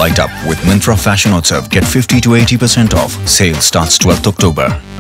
Light up with Myntra Fashion Utsav. Get 50 to 80% off. Sale starts 12th October.